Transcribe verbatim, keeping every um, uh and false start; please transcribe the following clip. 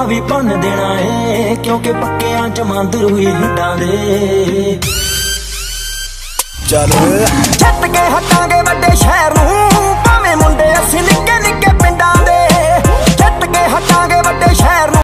भी भन देना है, क्योंकि पक्कियां च मांदर हुई हिटां दे। चल छट के हटांगे वड्डे शहर नूं,